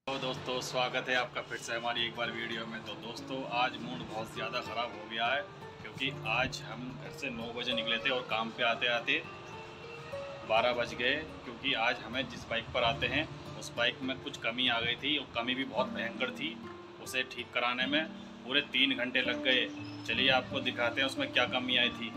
तो दोस्तों स्वागत है आपका फिर से हमारी एक बार वीडियो में। तो दोस्तों आज मूड बहुत ज़्यादा ख़राब हो गया है क्योंकि आज हम घर से 9 बजे निकले थे और काम पे आते आते 12 बज गए। क्योंकि आज हमें जिस बाइक पर आते हैं उस बाइक में कुछ कमी आ गई थी और कमी भी बहुत भयंकर थी। उसे ठीक कराने में पूरे 3 घंटे लग गए। चलिए आपको दिखाते हैं उसमें क्या कमी आई थी।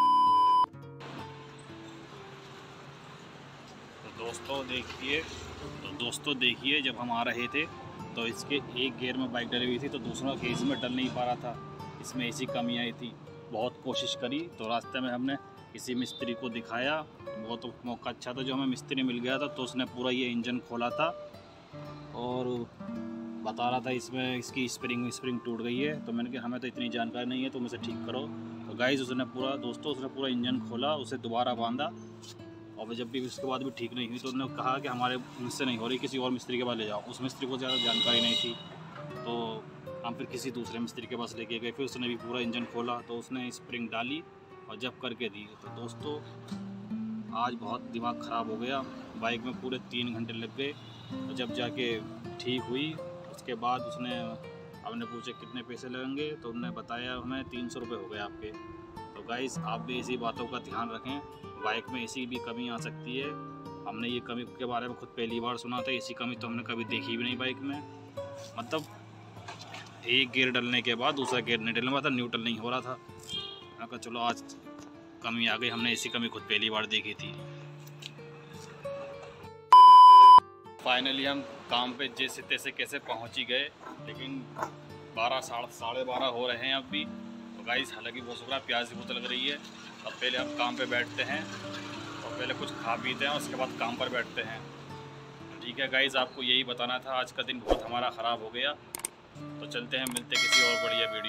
तो दोस्तों देखिए जब हम आ रहे थे तो इसके एक गियर में बाइक डली हुई थी तो दूसरा गेयर इसमें डल नहीं पा रहा था। इसमें ऐसी कमी आई थी। बहुत कोशिश करी तो रास्ते में हमने किसी मिस्त्री को दिखाया। वो तो मौका अच्छा था जो हमें मिस्त्री मिल गया था, तो उसने पूरा ये इंजन खोला था और बता रहा था इसमें इसकी स्प्रिंग टूट गई है। तो मैंने कहा हमें तो इतनी जानकारी नहीं है, तुम इसे ठीक करो। तो गाइस उसने पूरा इंजन खोला, उसे दोबारा बांधा और जब भी उसके बाद भी ठीक नहीं हुई तो उन्होंने कहा कि हमारे मुझसे नहीं हो रही, किसी और मिस्त्री के पास ले जाओ। उस मिस्त्री को ज़्यादा जानकारी नहीं थी तो हम फिर किसी दूसरे मिस्त्री के पास लेके गए। फिर उसने भी पूरा इंजन खोला तो उसने स्प्रिंग डाली और जब करके दी। तो दोस्तों आज बहुत दिमाग ख़राब हो गया। बाइक में पूरे 3 घंटे लग गए और जब जाके ठीक हुई उसके बाद उसने हमने पूछे कितने पैसे लगेंगे तो उन्होंने बताया हमें 300 रुपये हो गए आपके। तो गाइस आप भी इसी बातों का ध्यान रखें, बाइक में ऐसी भी कमी आ सकती है। हमने ये कमी के बारे में खुद पहली बार सुना था। ऐसी कमी तो हमने कभी देखी भी नहीं बाइक में। मतलब एक गियर डलने के बाद दूसरा गियर नहीं डलने वाला था, न्यूट्रल नहीं हो रहा था। मैं कहा चलो आज कमी आ गई, हमने ऐसी कमी खुद पहली बार देखी थी। फाइनली हम काम पे जैसे तैसे कैसे पहुंच ही गए, लेकिन 12 साढ़े 12 हो रहे हैं अब भी। तो गाइस हालांकि बहुत शुक्र प्याज की बोतल लग रही है। अब पहले हम काम पे बैठते हैं और पहले कुछ खा पीते हैं, उसके बाद काम पर बैठते हैं। ठीक है गाइस, आपको यही बताना था। आज का दिन बहुत हमारा ख़राब हो गया। तो चलते हैं, मिलते हैं किसी और बढ़िया वीडियो।